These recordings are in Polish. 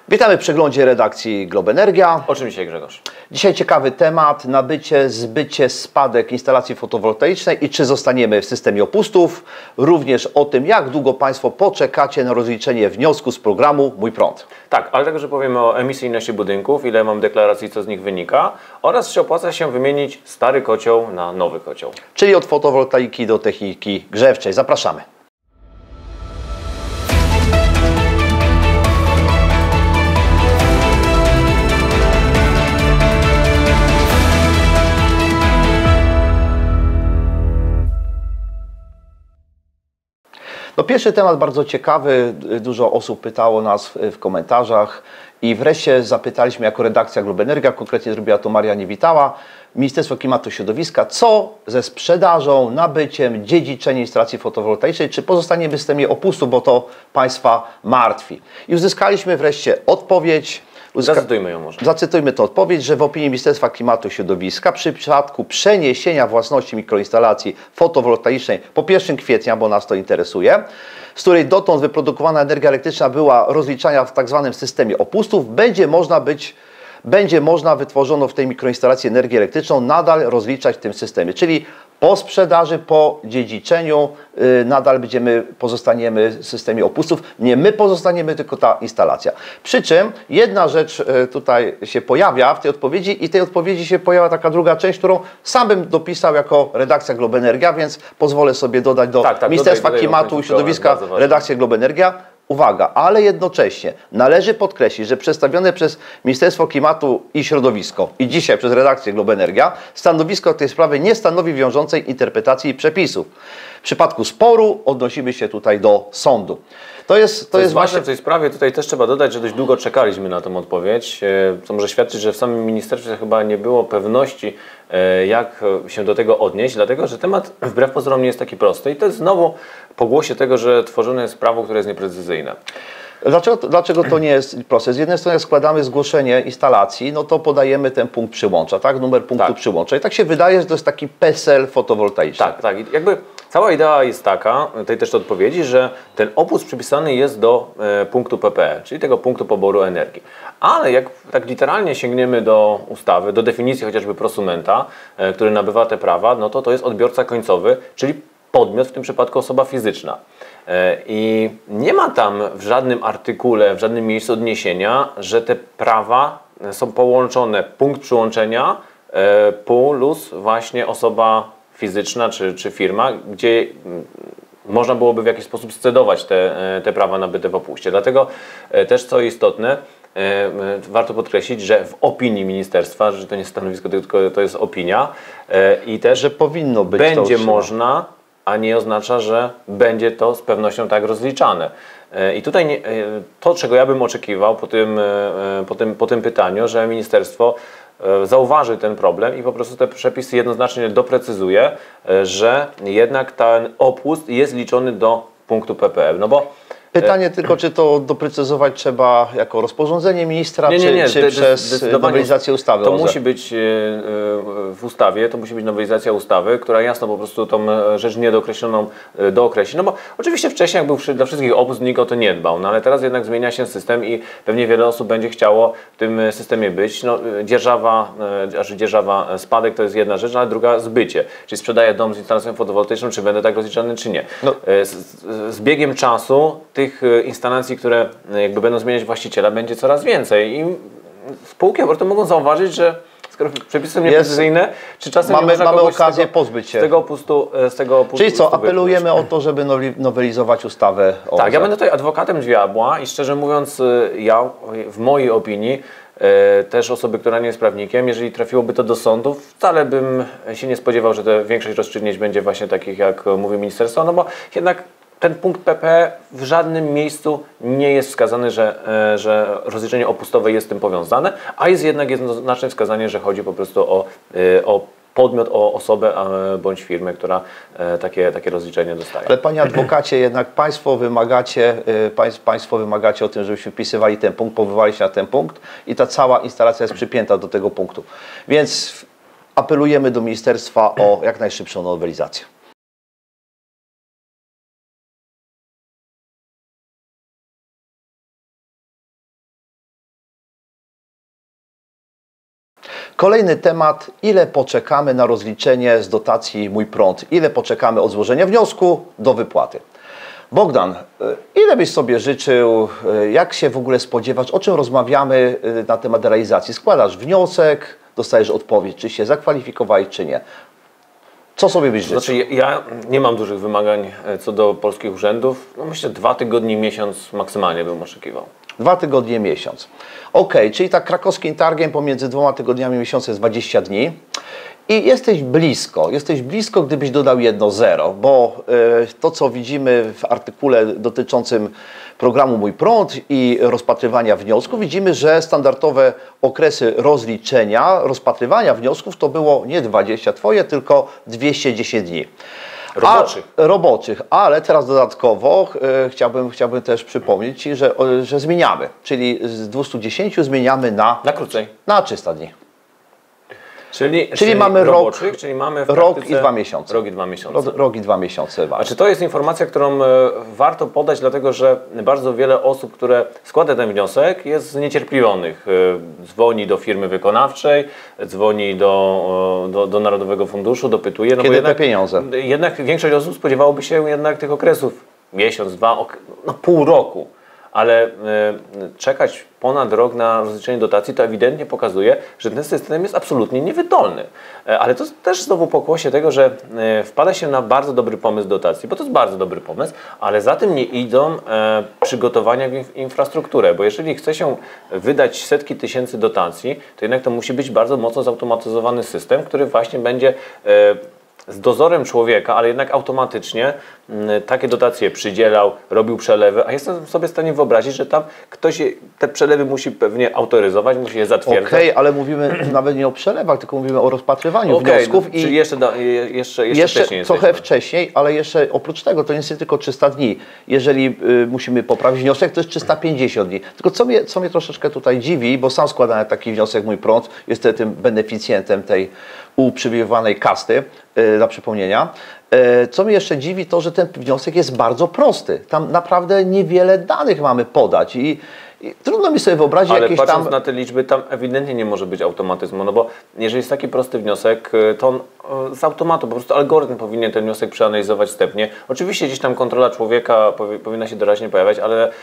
Witamy w przeglądzie redakcji Globenergia. O czym dzisiaj, Grzegorz? Dzisiaj ciekawy temat: nabycie, zbycie, spadek instalacji fotowoltaicznej i czy zostaniemy w systemie opustów. Również o tym, jak długo Państwo poczekacie na rozliczenie wniosku z programu Mój Prąd. Tak, ale także powiemy o emisyjności budynków, ile mam deklaracji, co z nich wynika oraz czy opłaca się wymienić stary kocioł na nowy kocioł. Czyli od fotowoltaiki do techniki grzewczej. Zapraszamy. No, pierwszy temat bardzo ciekawy, dużo osób pytało nas w komentarzach i wreszcie zapytaliśmy jako redakcja Globenergia, konkretnie zrobiła to Maria Niewitała, Ministerstwo Klimatu i Środowiska, co ze sprzedażą, nabyciem, dziedziczeniem instalacji fotowoltaicznej, czy pozostaniemy w systemie opustów, bo to Państwa martwi. I uzyskaliśmy wreszcie odpowiedź. Zacytujmy ją może. Zacytujmy tę odpowiedź, że w opinii Ministerstwa Klimatu i Środowiska przy przypadku przeniesienia własności mikroinstalacji fotowoltaicznej po 1 kwietnia, bo nas to interesuje, z której dotąd wyprodukowana energia elektryczna była rozliczana w tak zwanym systemie opustów, będzie można wytworzoną w tej mikroinstalacji energię elektryczną nadal rozliczać w tym systemie. Czyli po sprzedaży, po dziedziczeniu nadal pozostaniemy w systemie opustów. Nie my pozostaniemy, tylko ta instalacja. Przy czym jedna rzecz tutaj się pojawia w tej odpowiedzi i tej odpowiedzi się pojawia taka druga część, którą sam bym dopisał jako redakcja Globenergia, więc pozwolę sobie dodać do Ministerstwa Klimatu i Środowiska redakcja Globenergia. Uwaga, ale jednocześnie należy podkreślić, że przedstawione przez Ministerstwo Klimatu i Środowisko i dzisiaj przez redakcję Globenergia stanowisko w tej sprawie nie stanowi wiążącej interpretacji przepisów. W przypadku sporu odnosimy się tutaj do sądu. To jest ważne w tej sprawie. Tutaj też trzeba dodać, że dość długo czekaliśmy na tę odpowiedź, co może świadczyć, że w samym ministerstwie chyba nie było pewności, jak się do tego odnieść, dlatego że temat wbrew pozorom nie jest taki prosty i to jest znowu pogłosie tego, że tworzone jest prawo, które jest nieprecyzyjne. Dlaczego to nie jest proste? Z jednej strony jak składamy zgłoszenie instalacji, no to podajemy ten punkt przyłącza, tak? Numer punktu przyłącza. I tak się wydaje, że to jest taki PESEL fotowoltaiczny. Tak. I jakby cała idea jest taka, tej też odpowiedzi, że ten opust przypisany jest do punktu PPE, czyli tego punktu poboru energii. Ale jak tak literalnie sięgniemy do ustawy, do definicji chociażby prosumenta, który nabywa te prawa, no to jest odbiorca końcowy, czyli podmiot, w tym przypadku osoba fizyczna. I nie ma tam w żadnym artykule, w żadnym miejscu odniesienia, że te prawa są połączone, punkt przyłączenia plus właśnie osoba fizyczna czy firma, gdzie można byłoby w jakiś sposób scedować te prawa nabyte w opuście. Dlatego też, co istotne, warto podkreślić, że w opinii ministerstwa, że to nie stanowisko, tylko to jest opinia i też, że powinno być będzie można, a nie oznacza, że będzie to z pewnością tak rozliczane. I tutaj to, czego ja bym oczekiwał po tym pytaniu, że ministerstwo zauważy ten problem i po prostu te przepisy jednoznacznie doprecyzuje, że jednak ten opust jest liczony do punktu PPE. No bo pytanie tylko, czy to doprecyzować trzeba jako rozporządzenie ministra, czy przez nowelizację ustawy? To musi być w ustawie, to musi być nowelizacja ustawy, która jasno po prostu tą rzecz niedookreśloną dookreśli. No bo oczywiście wcześniej, jak był dla wszystkich opust, nikt o to nie dbał, no ale teraz jednak zmienia się system i pewnie wiele osób będzie chciało w tym systemie być. No, dzierżawa, spadek to jest jedna rzecz, ale druga zbycie. Czyli sprzedaję dom z instalacją fotowoltaiczną, czy będę tak rozliczany, czy nie. No. Z biegiem czasu tych instalacji, które jakby będą zmieniać właściciela, będzie coraz więcej i spółki po prostu mogą zauważyć, że skoro przepisy są nieprecyzyjne, czy czasem mamy okazję pozbyć się z tego opustu. Czyli co, apelujemy o to, żeby nowelizować ustawę o Tak, ja będę tutaj adwokatem diabła i szczerze mówiąc, ja w mojej opinii, też osoby, która nie jest prawnikiem, jeżeli trafiłoby to do sądu, wcale bym się nie spodziewał, że większość rozstrzygnięć będzie właśnie takich, jak mówi ministerstwo, no bo jednak ten punkt PPE w żadnym miejscu nie jest wskazany, że rozliczenie opustowe jest z tym powiązane, a jest jednak jednoznaczne wskazanie, że chodzi po prostu o podmiot, o osobę bądź firmę, która takie rozliczenie dostaje. Ale panie adwokacie, jednak państwo wymagacie o tym, żebyśmy wpisywali ten punkt, powoływali się na ten punkt i ta cała instalacja jest przypięta do tego punktu. Więc apelujemy do ministerstwa o jak najszybszą nowelizację. Kolejny temat, ile poczekamy na rozliczenie z dotacji Mój Prąd? Ile poczekamy od złożenia wniosku do wypłaty? Bogdan, ile byś sobie życzył, jak się w ogóle spodziewasz, o czym rozmawiamy na temat realizacji? Składasz wniosek, dostajesz odpowiedź, czy się zakwalifikowałeś, czy nie. Co sobie byś życzył? Znaczy, ja nie mam dużych wymagań co do polskich urzędów. No myślę, 2 tygodnie, miesiąc maksymalnie bym oczekiwał. 2 tygodnie, miesiąc. Ok, czyli tak krakowskim targiem pomiędzy 2 tygodniami, miesiącem jest 20 dni. I jesteś blisko, gdybyś dodał 1 0, bo to, co widzimy w artykule dotyczącym programu Mój Prąd i rozpatrywania wniosków, widzimy, że standardowe okresy rozpatrywania wniosków to było nie 20 twoje, tylko 210 dni. Roboczych, ale teraz dodatkowo chciałbym też przypomnieć Ci, że zmieniamy, czyli z 210 zmieniamy na krócej. Na 300 dni. Czyli mamy roboczych, czyli mamy w rok i 2 miesiące. Rok i 2 miesiące. Rok i 2 miesiące. A czy to jest informacja, którą warto podać, dlatego że bardzo wiele osób, które składa ten wniosek, jest zniecierpliwionych. Dzwoni do firmy wykonawczej, dzwoni do Narodowego Funduszu, dopytuje. No Kiedy bo jednak, te pieniądze? Jednak większość osób spodziewałoby się jednak tych okresów. Miesiąc, 2, no pół roku. Ale czekać ponad rok na rozliczenie dotacji to ewidentnie pokazuje, że ten system jest absolutnie niewydolny. Ale to też znowu pokłosie tego, że wpada się na bardzo dobry pomysł dotacji, bo to jest bardzo dobry pomysł, ale za tym nie idą przygotowania w infrastrukturę, bo jeżeli chce się wydać setki tysięcy dotacji, to jednak to musi być bardzo mocno zautomatyzowany system, który właśnie będzie z dozorem człowieka, ale jednak automatycznie takie dotacje przydzielał, robił przelewy, a jestem sobie w stanie wyobrazić, że tam ktoś te przelewy musi pewnie autoryzować, musi je zatwierdzać. Okej, ale mówimy nawet nie o przelewach, tylko mówimy o rozpatrywaniu wniosków. No, czyli jeszcze wcześniej trochę wcześniej, ale jeszcze oprócz tego to nie jest tylko 300 dni. Jeżeli musimy poprawić wniosek, to jest 350 dni. Tylko co mnie troszeczkę tutaj dziwi, bo sam składałem taki wniosek Mój Prąd, jestem tym beneficjentem tej uprzywilejowanej kasty, dla przypomnienia. Co mnie jeszcze dziwi, to że ten wniosek jest bardzo prosty. Tam naprawdę niewiele danych mamy podać i trudno mi sobie wyobrazić jakieś tam... Ale patrząc na te liczby, tam ewidentnie nie może być automatyzmu, no bo jeżeli jest taki prosty wniosek, to on z automatu, po prostu algorytm powinien ten wniosek przeanalizować wstępnie. Oczywiście gdzieś tam kontrola człowieka powinna się doraźnie pojawiać,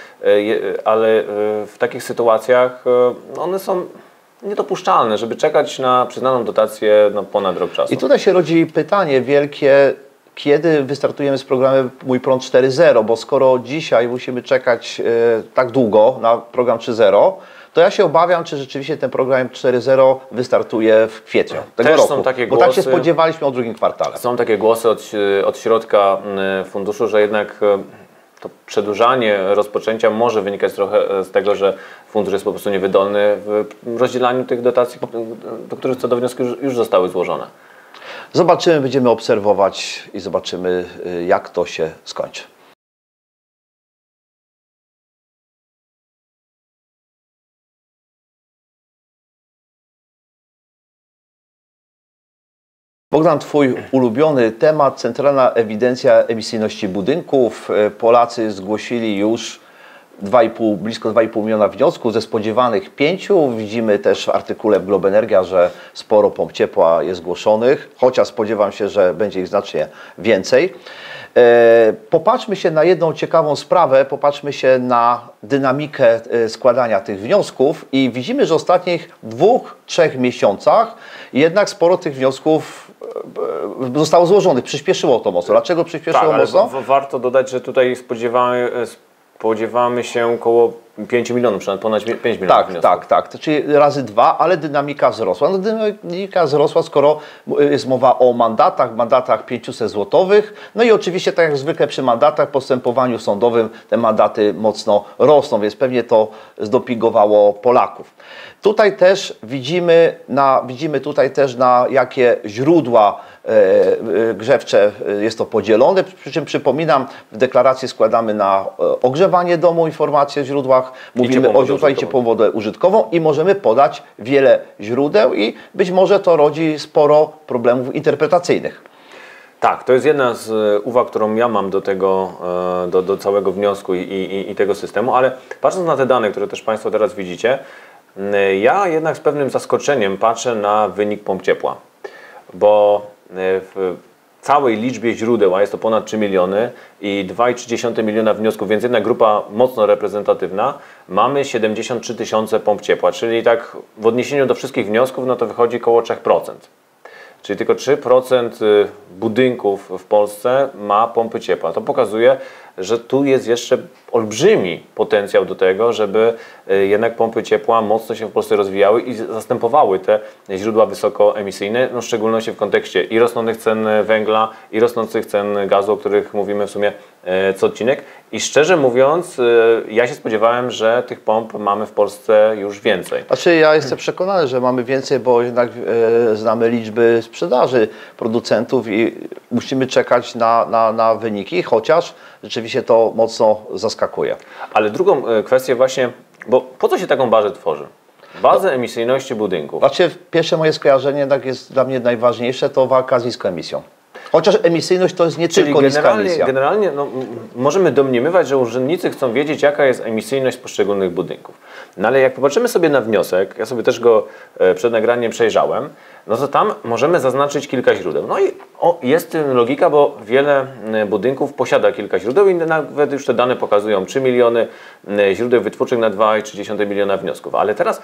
ale w takich sytuacjach one są niedopuszczalne, żeby czekać na przyznaną dotację ponad rok czasu. I tutaj się rodzi pytanie wielkie, kiedy wystartujemy z programem Mój Prąd 4.0, bo skoro dzisiaj musimy czekać tak długo na program 3.0, to ja się obawiam, czy rzeczywiście ten program 4.0 wystartuje w kwietniu tego roku. Są takie bo głosy, tak się spodziewaliśmy o drugim kwartale. Są takie głosy od środka funduszu, że jednak to przedłużanie rozpoczęcia może wynikać trochę z tego, że fundusz jest po prostu niewydolny w rozdzielaniu tych dotacji, do których co do wniosku już zostały złożone. Zobaczymy, będziemy obserwować i zobaczymy, jak to się skończy. Bogdan, Twój ulubiony temat, Centralna Ewidencja Emisyjności Budynków. Polacy zgłosili już blisko 2,5 miliona wniosków, ze spodziewanych 5. Widzimy też w artykule w Globenergia, że sporo pomp ciepła jest zgłoszonych, chociaż spodziewam się, że będzie ich znacznie więcej. Popatrzmy się na jedną ciekawą sprawę, popatrzmy się na dynamikę składania tych wniosków i widzimy, że w ostatnich 2-3 miesiącach jednak sporo tych wniosków zostało złożonych, przyspieszyło to mocno. Dlaczego przyspieszyło mocno? Warto dodać, że tutaj spodziewamy się około 5 milionów, przynajmniej ponad 5 milionów wniosków. Tak, czyli razy 2, ale dynamika wzrosła. No, dynamika wzrosła, skoro jest mowa o mandatach 500 złotowych. No i oczywiście, tak jak zwykle przy mandatach, w postępowaniu sądowym te mandaty mocno rosną, więc pewnie to zdopingowało Polaków. Tutaj też widzimy na jakie źródła grzewcze jest to podzielone, przy czym przypominam, w deklaracji składamy na ogrzewanie domu informacje o źródłach, mówimy o źródłach i ciepłą wodę użytkową i możemy podać wiele źródeł i być może to rodzi sporo problemów interpretacyjnych. Tak, to jest jedna z uwag, którą ja mam do tego, do całego wniosku i tego systemu, ale patrząc na te dane, które też Państwo teraz widzicie, Ja jednak z pewnym zaskoczeniem patrzę na wynik pomp ciepła, bo w całej liczbie źródeł, a jest to ponad 3 miliony i 2,3 miliona wniosków, więc jednak grupa mocno reprezentatywna, mamy 73 tysiące pomp ciepła, czyli tak w odniesieniu do wszystkich wniosków, no to wychodzi około 3%. Czyli tylko 3% budynków w Polsce ma pompy ciepła. To pokazuje, że tu jest jeszcze olbrzymi potencjał do tego, żeby jednak pompy ciepła mocno się w Polsce rozwijały i zastępowały te źródła wysokoemisyjne, no w szczególności w kontekście i rosnących cen węgla, i rosnących cen gazu, o których mówimy w sumie co odcinek. I szczerze mówiąc, ja się spodziewałem, że tych pomp mamy w Polsce już więcej. Znaczy ja jestem przekonany, że mamy więcej, bo jednak znamy liczby sprzedaży producentów i musimy czekać na wyniki, chociaż rzeczywiście to mocno zaskakuje. Ale drugą kwestię właśnie, bo po co się taką bazę tworzy? Bazę emisyjności budynków. Znaczy pierwsze moje skojarzenie jednak jest dla mnie najważniejsze, to walka z niską emisją. Chociaż emisyjność to jest nie tylko niska emisja. Generalnie no, możemy domniemywać, że urzędnicy chcą wiedzieć, jaka jest emisyjność poszczególnych budynków. No ale jak popatrzymy sobie na wniosek, ja sobie też go przed nagraniem przejrzałem, no to tam możemy zaznaczyć kilka źródeł. No i jest w tym logika, bo wiele budynków posiada kilka źródeł i nawet już te dane pokazują 3 miliony źródeł wytwórczych na 2,3 miliona wniosków. Ale teraz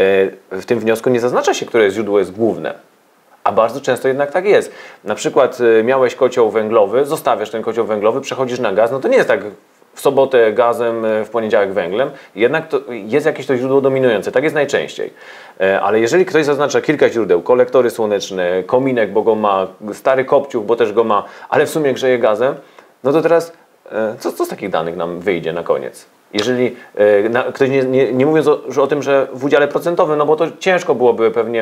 w tym wniosku nie zaznacza się, które źródło jest główne. A bardzo często jednak tak jest. Na przykład miałeś kocioł węglowy, zostawiasz ten kocioł węglowy, przechodzisz na gaz, no to nie jest tak w sobotę gazem, w poniedziałek węglem, jednak to jest jakieś to źródło dominujące, tak jest najczęściej. Ale jeżeli ktoś zaznacza kilka źródeł, kolektory słoneczne, kominek, bo go ma, stary kopciuch, bo też go ma, ale w sumie grzeje gazem, no to teraz co z takich danych nam wyjdzie na koniec? Jeżeli ktoś nie mówiąc już o tym, że w udziale procentowym, no bo to ciężko byłoby pewnie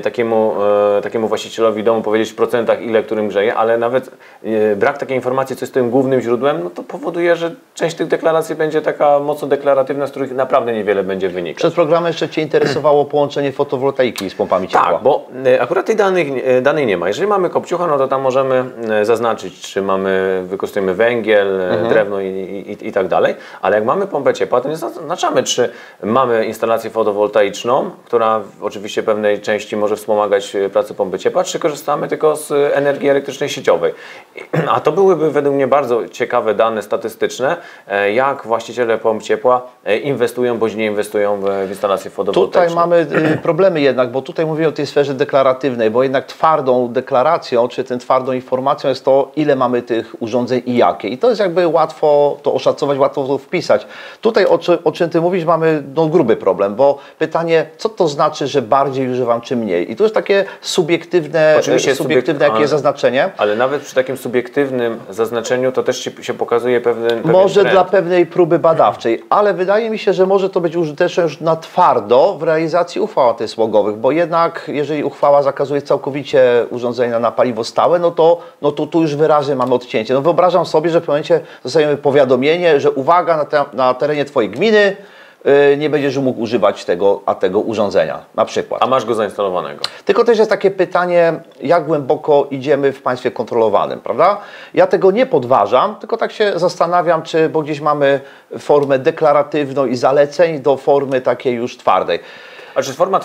takiemu właścicielowi domu powiedzieć w procentach, ile którym grzeje, ale nawet brak takiej informacji, co jest tym głównym źródłem, no to powoduje, że część tych deklaracji będzie taka mocno deklaratywna, z których naprawdę niewiele będzie wynikać. Przed programem jeszcze Cię interesowało połączenie fotowoltaiki z pompami ciepła. Tak, bo akurat tej danej nie ma. Jeżeli mamy kopciucha, no to tam możemy zaznaczyć, czy wykorzystujemy węgiel, drewno i tak dalej, ale jak mamy pompę ciepła, to nie zaznaczamy, czy mamy instalację fotowoltaiczną, która oczywiście pewnej części może wspomagać pracę pompy ciepła, czy korzystamy tylko z energii elektrycznej sieciowej. A to byłyby według mnie bardzo ciekawe dane statystyczne, jak właściciele pomp ciepła inwestują bądź nie inwestują w instalacje fotowoltaiczne. Tutaj mamy problemy jednak, bo tutaj mówimy o tej sferze deklaratywnej, bo jednak twardą deklaracją, czy tą twardą informacją jest to, ile mamy tych urządzeń i jakie. I to jest jakby łatwo to oszacować, łatwo to wpisać. Tutaj o czym Ty mówisz, mamy gruby problem, bo pytanie, co to znaczy, że bardziej używam, czy mniej? I to jest takie subiektywne jakieś zaznaczenie. Ale nawet przy takim subiektywnym zaznaczeniu to też się pokazuje pewien może trend. Dla pewnej próby badawczej, ale wydaje mi się, że może to być użyteczne już na twardo w realizacji uchwał antysmogowych, bo jednak jeżeli uchwała zakazuje całkowicie urządzenia na paliwo stałe, no to tu już wyraźnie mamy odcięcie. No wyobrażam sobie, że w momencie dostajemy powiadomienie, że uwaga, na terenie Twojej gminy nie będziesz mógł używać tego urządzenia, na przykład. A masz go zainstalowanego. Tylko też jest takie pytanie, jak głęboko idziemy w państwie kontrolowanym, prawda? Ja tego nie podważam, tylko tak się zastanawiam, bo gdzieś mamy formę deklaratywną i zaleceń do formy takiej już twardej. A czy forma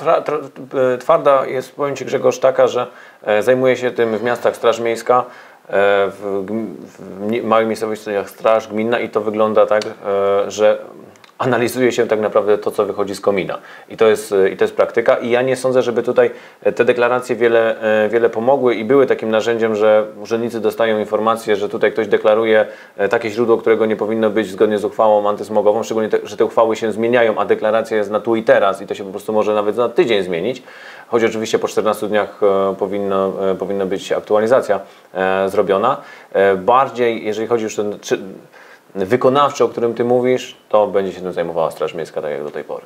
twarda jest, powiem Ci Grzegorz, taka, że zajmuje się tym w miastach Straż Miejska, w małych miejscowościach Straż Gminna i to wygląda tak, że analizuje się tak naprawdę to, co wychodzi z komina. I to jest praktyka. I ja nie sądzę, żeby tutaj te deklaracje wiele pomogły i były takim narzędziem, że urzędnicy dostają informację, że tutaj ktoś deklaruje takie źródło, którego nie powinno być zgodnie z uchwałą antysmogową, szczególnie, że te uchwały się zmieniają, a deklaracja jest na tu i teraz i to się po prostu może nawet na tydzień zmienić. Choć oczywiście po 14 dniach powinna być aktualizacja zrobiona. Bardziej, jeżeli chodzi już ten wykonawczy, o którym Ty mówisz, to będzie się tym zajmowała Straż Miejska, tak jak do tej pory.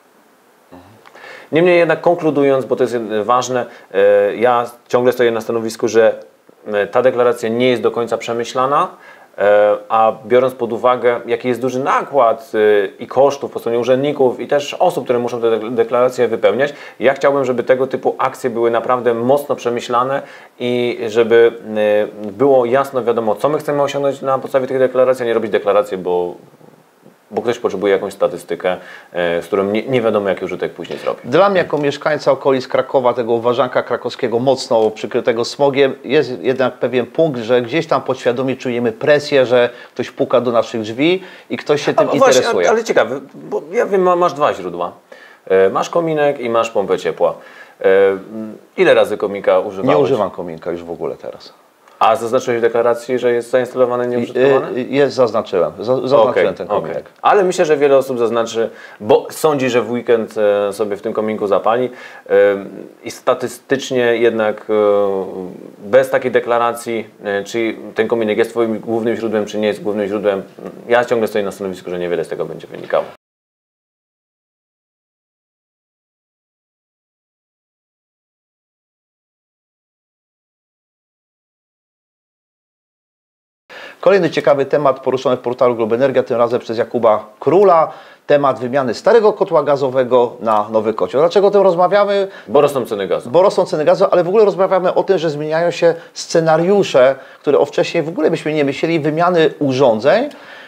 Niemniej jednak konkludując, bo to jest ważne, ja ciągle stoję na stanowisku, że ta deklaracja nie jest do końca przemyślana, a biorąc pod uwagę, jaki jest duży nakład i kosztów po stronie urzędników i też osób, które muszą te deklaracje wypełniać, ja chciałbym, żeby tego typu akcje były naprawdę mocno przemyślane i żeby było jasno wiadomo, co my chcemy osiągnąć na podstawie tych deklaracji, a nie robić deklaracje, bo ktoś potrzebuje jakąś statystykę, z którą nie wiadomo jaki użytek później zrobi. Dla mnie jako mieszkańca okolic Krakowa, tego uważanka krakowskiego mocno przykrytego smogiem, jest jednak pewien punkt, że gdzieś tam podświadomie czujemy presję, że ktoś puka do naszych drzwi i ktoś się tym interesuje. Właśnie, ale ciekawe, bo ja wiem, masz dwa źródła. Masz kominek i masz pompę ciepła. Ile razy komika używałeś? Nie używam kominka już w ogóle teraz. A zaznaczyłeś w deklaracji, że jest zainstalowany, nieużytkowany? Jest, zaznaczyłem. Zaznaczyłem ten kominek. Okay. Ale myślę, że wiele osób zaznaczy, bo sądzi, że w weekend sobie w tym kominku zapali i statystycznie jednak bez takiej deklaracji, czy ten kominek jest twoim głównym źródłem, czy nie jest głównym źródłem, ja ciągle stoję na stanowisku, że niewiele z tego będzie wynikało. Kolejny ciekawy temat poruszony w portalu Globenergia, tym razem przez Jakuba Króla. Temat wymiany starego kotła gazowego na nowy kocioł. Dlaczego o tym rozmawiamy? Bo rosną ceny gazu. Bo rosną ceny gazu, ale w ogóle rozmawiamy o tym, że zmieniają się scenariusze, które wcześniej w ogóle byśmy nie myśleli, wymiany urządzeń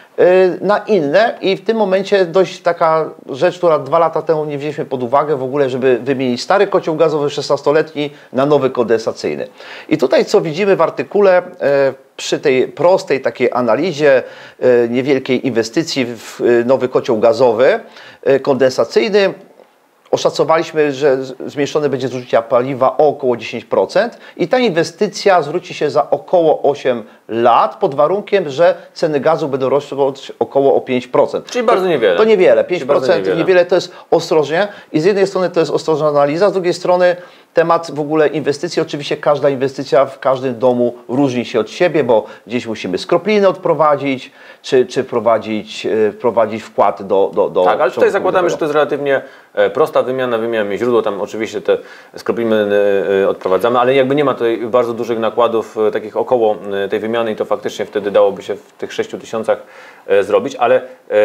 na inne i w tym momencie dość taka rzecz, która 2 lata temu nie wzięliśmy pod uwagę w ogóle, żeby wymienić stary kocioł gazowy 16-letni na nowy kondensacyjny. I tutaj co widzimy w artykule, przy tej prostej takiej analizie niewielkiej inwestycji w nowy kocioł gazowy kondensacyjny, oszacowaliśmy, że zmniejszone będzie zużycie paliwa o około 10% i ta inwestycja zwróci się za około 8 lat pod warunkiem, że ceny gazu będą rosnąć około o 5%. Czyli bardzo niewiele. To niewiele, 5% niewiele to jest ostrożnie i z jednej strony to jest ostrożna analiza, z drugiej strony temat w ogóle inwestycji. Oczywiście każda inwestycja w każdym domu różni się od siebie, bo gdzieś musimy skropliny odprowadzić, czy prowadzić wkład do tak, ale tutaj zakładamy, że to jest relatywnie prosta wymiana, wymieniamy źródło, tam oczywiście te skropliny odprowadzamy, ale jakby nie ma tutaj bardzo dużych nakładów takich około tej wymiany i to faktycznie wtedy dałoby się w tych 6 000 zrobić, ale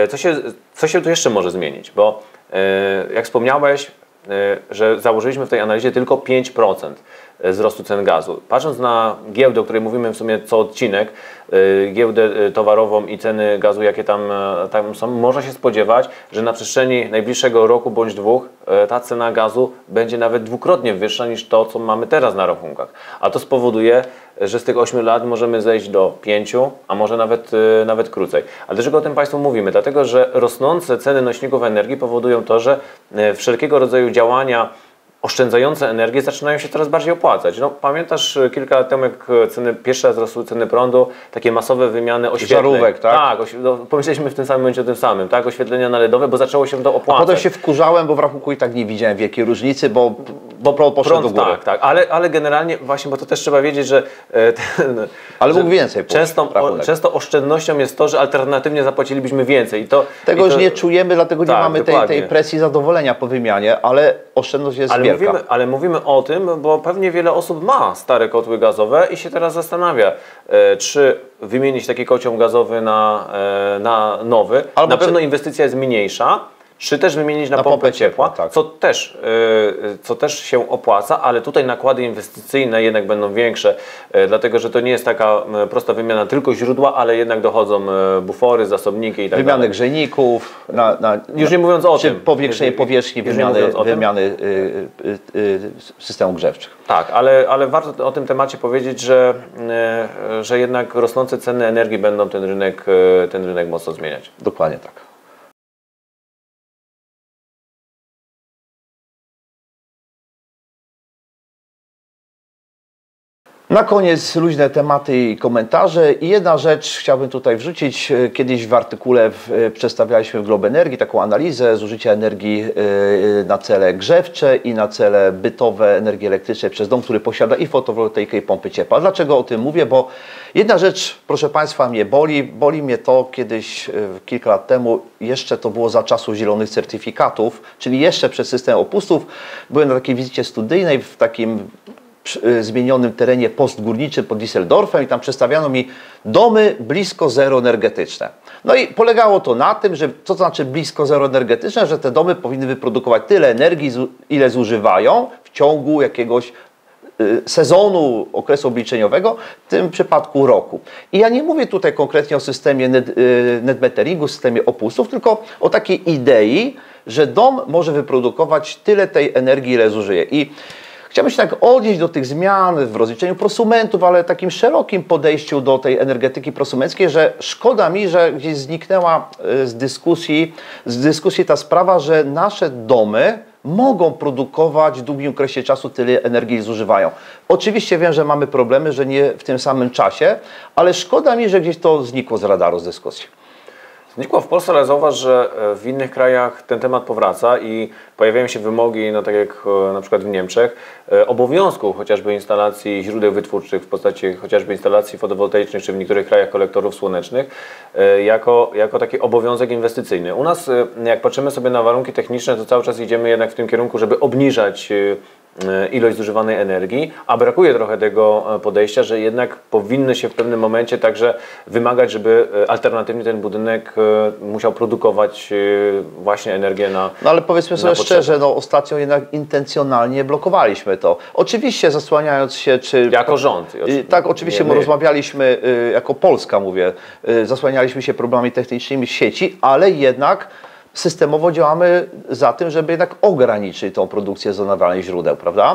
co się tu jeszcze może zmienić, bo jak wspomniałeś, że założyliśmy w tej analizie tylko 5% wzrostu cen gazu. Patrząc na giełdę, o której mówimy w sumie co odcinek, giełdę towarową i ceny gazu, jakie tam są, można się spodziewać, że na przestrzeni najbliższego roku bądź 2 ta cena gazu będzie nawet dwukrotnie wyższa niż to, co mamy teraz na rachunkach. A to spowoduje, że z tych 8 lat możemy zejść do 5, a może nawet krócej. A dlaczego o tym Państwu mówimy? Dlatego, że rosnące ceny nośników energii powodują to, że wszelkiego rodzaju działania oszczędzające energię zaczynają się coraz bardziej opłacać. No, pamiętasz kilka lat temu, jak pierwszy raz rosły ceny prądu, takie masowe wymiany oświetleń. Żarówek, tak? Tak, pomyśleliśmy w tym samym momencie o tym samym, tak? Oświetlenia LEDowe, bo zaczęło się to opłacać. A potem się wkurzałem, bo w rachunku i tak nie widziałem wielkiej różnicy, bo prąd poszedł do góry. Tak, ale generalnie właśnie, bo to też trzeba wiedzieć, że ale mógł więcej często oszczędnością jest to, że alternatywnie zapłacilibyśmy więcej. Tego już nie czujemy, dlatego nie mamy tej presji zadowolenia po wymianie, ale oszczędność jest wielka. Ale mówimy o tym, bo pewnie wiele osób ma stare kotły gazowe i się teraz zastanawia, czy wymienić taki kocioł gazowy na nowy. Na pewno inwestycja jest mniejsza. Czy też wymienić na pompę ciepła, tak. co też się opłaca, ale tutaj nakłady inwestycyjne jednak będą większe, dlatego że to nie jest taka prosta wymiana tylko źródła, ale jednak dochodzą bufory, zasobniki i tak dalej. Wymiany grzejników, już nie mówiąc o tym. Powierzchni wymiany systemów grzewczych. Tak, ale warto o tym temacie powiedzieć, że jednak rosnące ceny energii będą ten rynek mocno zmieniać. Dokładnie tak. Na koniec luźne tematy i komentarze. I jedna rzecz chciałbym tutaj wrzucić. Kiedyś w artykule przedstawialiśmy w Globenergii taką analizę zużycia energii na cele grzewcze i na cele bytowe energii elektrycznej przez dom, który posiada i fotowoltaikę i pompy ciepła. Dlaczego o tym mówię? Bo jedna rzecz, proszę Państwa, mnie boli. Boli mnie to kiedyś, kilka lat temu, jeszcze to było za czasów zielonych certyfikatów, czyli jeszcze przed systemem opustów. Byłem na takiej wizycie studyjnej w takim zmienionym terenie postgórniczym pod Düsseldorfem i tam przedstawiano mi domy blisko zeroenergetyczne. No i polegało to na tym, że co to znaczy blisko zeroenergetyczne, że te domy powinny wyprodukować tyle energii, ile zużywają w ciągu jakiegoś sezonu, okresu obliczeniowego, w tym przypadku roku. I ja nie mówię tutaj konkretnie o systemie netmeteringu, systemie opusów, tylko o takiej idei, że dom może wyprodukować tyle tej energii, ile zużyje. I chciałbym się tak odnieść do tych zmian w rozliczeniu prosumentów, ale takim szerokim podejściu do tej energetyki prosumenckiej, że szkoda mi, że gdzieś zniknęła z dyskusji ta sprawa, że nasze domy mogą produkować w długim okresie czasu tyle energii, ile zużywają. Oczywiście wiem, że mamy problemy, że nie w tym samym czasie, ale szkoda mi, że gdzieś to znikło z radaru, z dyskusji. Znikło w Polsce, ale zauważ, że w innych krajach ten temat powraca i pojawiają się wymogi, no tak jak na przykład w Niemczech, obowiązku chociażby instalacji źródeł wytwórczych w postaci chociażby instalacji fotowoltaicznych, czy w niektórych krajach kolektorów słonecznych, jako taki obowiązek inwestycyjny. U nas, jak patrzymy sobie na warunki techniczne, to cały czas idziemy jednak w tym kierunku, żeby obniżać ilość zużywanej energii, a brakuje trochę tego podejścia, że jednak powinny się w pewnym momencie także wymagać, żeby alternatywnie ten budynek musiał produkować właśnie energię na No ale powiedzmy sobie szczerze, no ostatnio jednak intencjonalnie blokowaliśmy to. Oczywiście zasłaniając się, czy... Jako rząd. Tak, oczywiście my rozmawialiśmy, jako Polska mówię, zasłanialiśmy się problemami technicznymi sieci, ale jednak systemowo działamy za tym, żeby jednak ograniczyć tą produkcję z odnawialnych źródeł, prawda?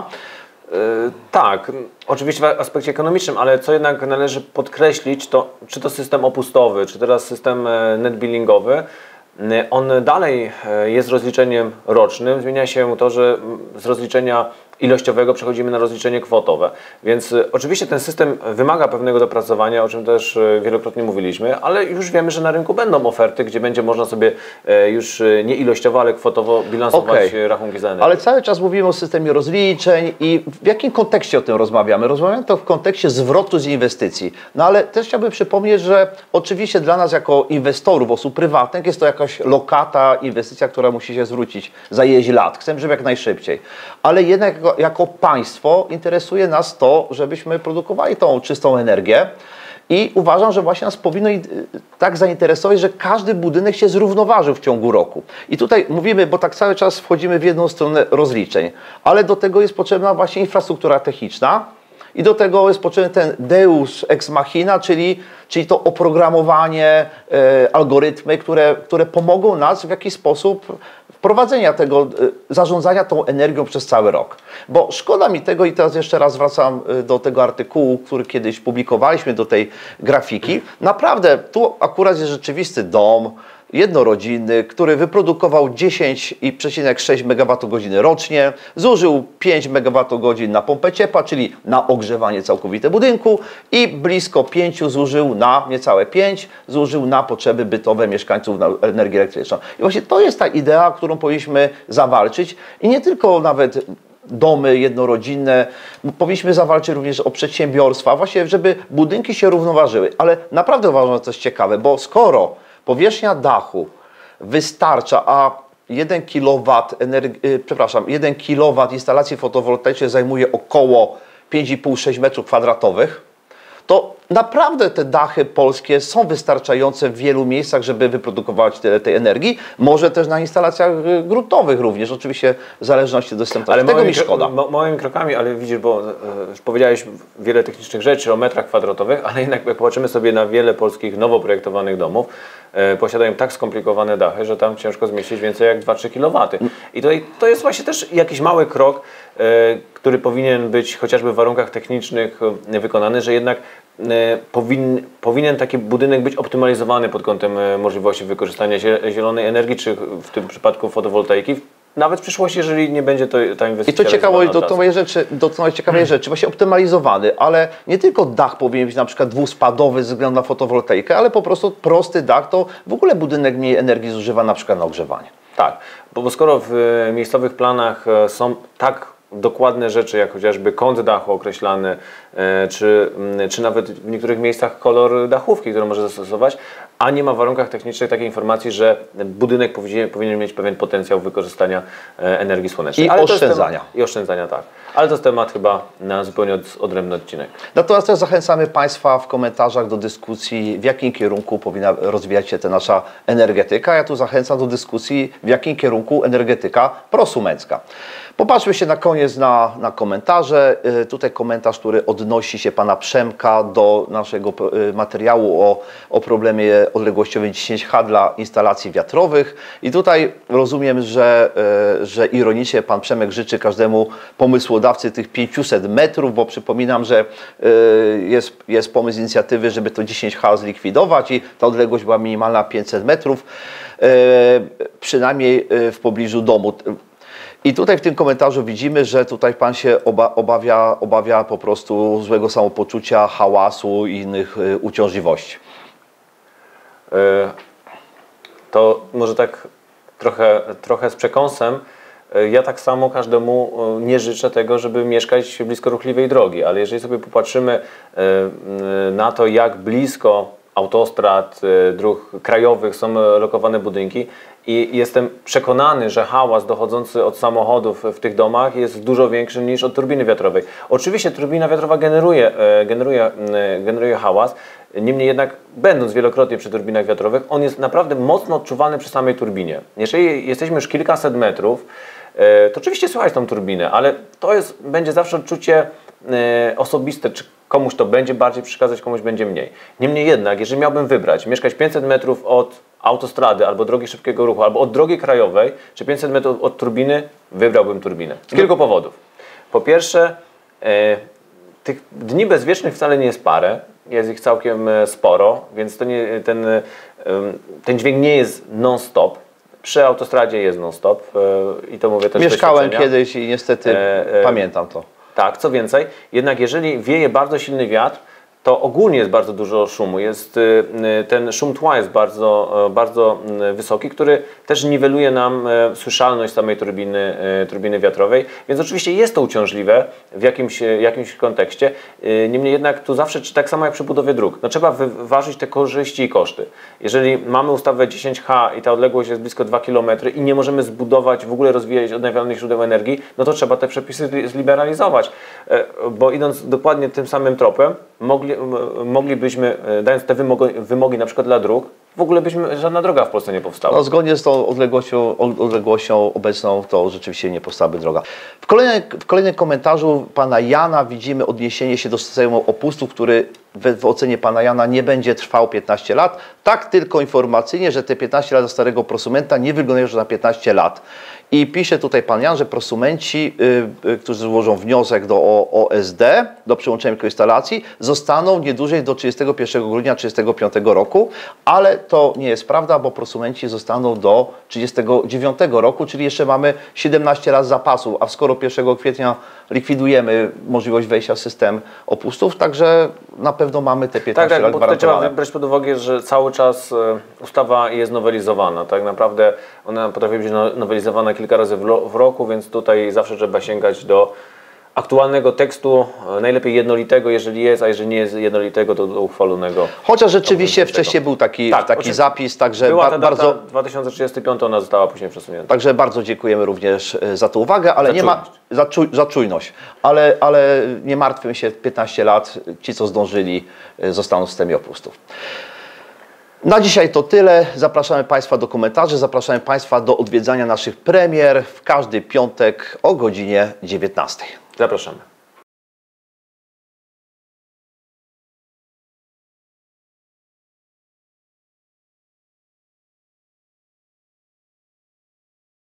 Tak, oczywiście w aspekcie ekonomicznym, ale co jednak należy podkreślić, to czy to system opustowy, czy teraz system netbillingowy, on dalej jest rozliczeniem rocznym. Zmienia się to, że z rozliczenia ilościowego przechodzimy na rozliczenie kwotowe. Więc oczywiście ten system wymaga pewnego dopracowania, o czym też wielokrotnie mówiliśmy, ale już wiemy, że na rynku będą oferty, gdzie będzie można sobie już nie ilościowo, ale kwotowo bilansować rachunki za energię. Ale cały czas mówimy o systemie rozliczeń i w jakim kontekście o tym rozmawiamy? Rozmawiamy to w kontekście zwrotu z inwestycji. No ale też chciałbym przypomnieć, że oczywiście dla nas jako inwestorów, osób prywatnych jest to jakaś lokata, inwestycja, która musi się zwrócić za ileś lat. Chcemy, żeby jak najszybciej. Ale jednak jako państwo interesuje nas to, żebyśmy produkowali tą czystą energię i uważam, że właśnie nas powinno tak zainteresować, że każdy budynek się zrównoważył w ciągu roku. I tutaj mówimy, bo tak cały czas wchodzimy w jedną stronę rozliczeń, ale do tego jest potrzebna właśnie infrastruktura techniczna i do tego jest potrzebny ten deus ex machina, czyli to oprogramowanie, algorytmy, które pomogą nas w jakiś sposób wprowadzenia tego, zarządzania tą energią przez cały rok. Bo szkoda mi tego i teraz jeszcze raz wracam do tego artykułu, który kiedyś publikowaliśmy, do tej grafiki. Naprawdę, tu akurat jest rzeczywisty dom jednorodzinny, który wyprodukował 10,6 MWh rocznie, zużył 5 MWh na pompę ciepła, czyli na ogrzewanie całkowite budynku i blisko 5 zużył na, niecałe 5, zużył na potrzeby bytowe mieszkańców na energię elektryczną. I właśnie to jest ta idea, którą powinniśmy zawalczyć i nie tylko nawet domy jednorodzinne, powinniśmy zawalczyć również o przedsiębiorstwa, właśnie żeby budynki się równoważyły. Ale naprawdę uważam, że to jest ciekawe, bo skoro powierzchnia dachu wystarcza, a 1 kW instalacji fotowoltaicznej zajmuje około 5,5-6 m2, to naprawdę te dachy polskie są wystarczające w wielu miejscach, żeby wyprodukować tyle tej energii. Może też na instalacjach gruntowych również, oczywiście w zależności od dostępności. Ale tego mi szkoda. Małymi krokami, ale widzisz, bo już powiedziałeś wiele technicznych rzeczy o metrach kwadratowych, ale jednak jak popatrzymy sobie na wiele polskich nowo projektowanych domów, posiadają tak skomplikowane dachy, że tam ciężko zmieścić więcej jak 2-3 kW. I to jest właśnie też jakiś mały krok, który powinien być chociażby w warunkach technicznych wykonany, że jednak powinien taki budynek być optymalizowany pod kątem możliwości wykorzystania zielonej energii, czy w tym przypadku fotowoltaiki, nawet w przyszłości, jeżeli nie będzie ta inwestycja. I to ciekawe, dotknąłeś ciekawej rzeczy, właśnie optymalizowany, ale nie tylko dach powinien być na przykład dwuspadowy ze względu na fotowoltaikę, ale po prostu prosty dach, to w ogóle budynek mniej energii zużywa na przykład na ogrzewanie. Tak, bo skoro w miejscowych planach są tak dokładne rzeczy, jak chociażby kąt dachu określany, czy nawet w niektórych miejscach kolor dachówki, którą może zastosować, a nie ma w warunkach technicznych takiej informacji, że budynek powinien mieć pewien potencjał wykorzystania energii słonecznej. I oszczędzania. I oszczędzania, tak. Ale to jest temat chyba na zupełnie odrębny odcinek. Natomiast też zachęcamy Państwa w komentarzach do dyskusji, w jakim kierunku powinna rozwijać się ta nasza energetyka. Ja tu zachęcam do dyskusji, w jakim kierunku energetyka prosumencka. Popatrzmy się na koniec na komentarze. Tutaj komentarz, który odnosi się pana Przemka do naszego materiału o problemie odległościowym 10H dla instalacji wiatrowych. I tutaj rozumiem, że ironicznie pan Przemek życzy każdemu pomysłodawcy tych 500 metrów, bo przypominam, że jest pomysł inicjatywy, żeby to 10H zlikwidować i ta odległość była minimalna 500 metrów, przynajmniej w pobliżu domu. I tutaj w tym komentarzu widzimy, że tutaj pan się obawia po prostu złego samopoczucia, hałasu i innych uciążliwości. To może tak trochę z przekąsem. Ja tak samo każdemu nie życzę tego, żeby mieszkać blisko ruchliwej drogi, ale jeżeli sobie popatrzymy na to, jak blisko autostrad, dróg krajowych są lokowane budynki i jestem przekonany, że hałas dochodzący od samochodów w tych domach jest dużo większy niż od turbiny wiatrowej. Oczywiście turbina wiatrowa generuje hałas, niemniej jednak będąc wielokrotnie przy turbinach wiatrowych, on jest naprawdę mocno odczuwalny przy samej turbinie. Jeżeli jesteśmy już kilkaset metrów, to oczywiście słychać tą turbinę, ale to będzie zawsze odczucie osobiste, czy komuś to będzie bardziej przeszkadzać, komuś będzie mniej. Niemniej jednak, jeżeli miałbym wybrać, mieszkać 500 metrów od autostrady, albo drogi szybkiego ruchu, albo od drogi krajowej, czy 500 metrów od turbiny, wybrałbym turbinę. Z kilku powodów. Po pierwsze, tych dni bezwiecznych wcale nie jest parę, jest ich całkiem sporo, więc ten dźwięk nie jest non-stop. Przy autostradzie jest non-stop i to mówię też z doświadczenia. Mieszkałem kiedyś i niestety pamiętam to. Tak, co więcej, jednak jeżeli wieje bardzo silny wiatr, to ogólnie jest bardzo dużo szumu. Ten szum tła jest bardzo wysoki, który też niweluje nam słyszalność samej turbiny wiatrowej, więc oczywiście jest to uciążliwe w jakimś kontekście. Niemniej jednak tu zawsze, tak samo jak przy budowie dróg, no trzeba wyważyć te korzyści i koszty. Jeżeli mamy ustawę 10H i ta odległość jest blisko 2 km i nie możemy zbudować, w ogóle rozwijać odnawialnych źródeł energii, no to trzeba te przepisy zliberalizować, bo idąc dokładnie tym samym tropem, moglibyśmy, dając te wymogi na przykład dla dróg, w ogóle żadna droga w Polsce nie powstała. No, zgodnie z tą odległością obecną to rzeczywiście nie powstałaby droga. W kolejnym komentarzu pana Jana widzimy odniesienie się do systemu opustów, który w ocenie pana Jana nie będzie trwał 15 lat. Tak tylko informacyjnie, że te 15 lat starego prosumenta nie wyglądają już na 15 lat. I pisze tutaj pan Jan, że prosumenci, którzy złożą wniosek do OSD, do przyłączenia mikroinstalacji, zostaną nie dłużej do 31 grudnia 1935 roku, ale to nie jest prawda, bo prosumenci zostaną do 1939 roku, czyli jeszcze mamy 17 lat zapasu, a skoro 1 kwietnia likwidujemy możliwość wejścia w system opustów, także na pewno mamy te 15 lat bo gwarantowane. Trzeba brać pod uwagę, że cały czas ustawa jest nowelizowana. Tak naprawdę ona potrafi być nowelizowana kilka razy w roku, więc tutaj zawsze trzeba sięgać do aktualnego tekstu, najlepiej jednolitego, jeżeli jest, a jeżeli nie jest jednolitego, to do uchwalonego. Chociaż rzeczywiście wcześniej był taki zapis, także była ta data 2035, ona została później przesunięta. Także bardzo dziękujemy również za tę uwagę, ale za czujność. Ale nie martwmy się, 15 lat, ci co zdążyli, zostaną w systemie opustów. Na dzisiaj to tyle. Zapraszamy Państwa do komentarzy, zapraszamy Państwa do odwiedzania naszych premier w każdy piątek o godzinie 19. Zapraszamy.